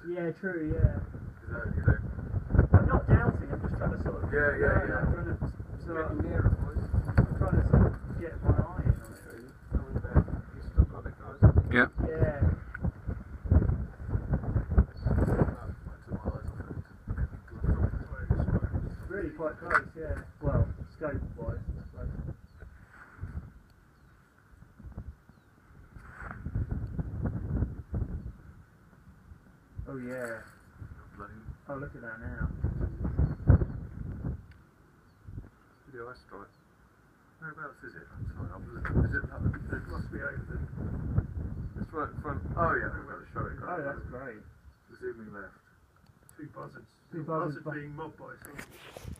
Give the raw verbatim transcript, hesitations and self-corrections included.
Yeah, true, yeah. Is that, you know? I'm not doubting, I'm just trying to sort of... Yeah, yeah, yeah. yeah. I'm trying to sort of... Getting nearer, boys. I'm trying to sort of get my eye in on it, really. Coming back. You still got it, guys? Yeah. Yeah. Really quite close, yeah. Well, scope-wise, I suppose. Oh yeah. Oh, look at that now. Video I strike. Whereabouts is it? I'm sorry, I'm looking. Is it up? It must be over there. It's right in front. Oh yeah, I'm going to show it. Oh, that's great. Zooming left. Two buzzards. Two buzzards Buzzard being mobbed by something.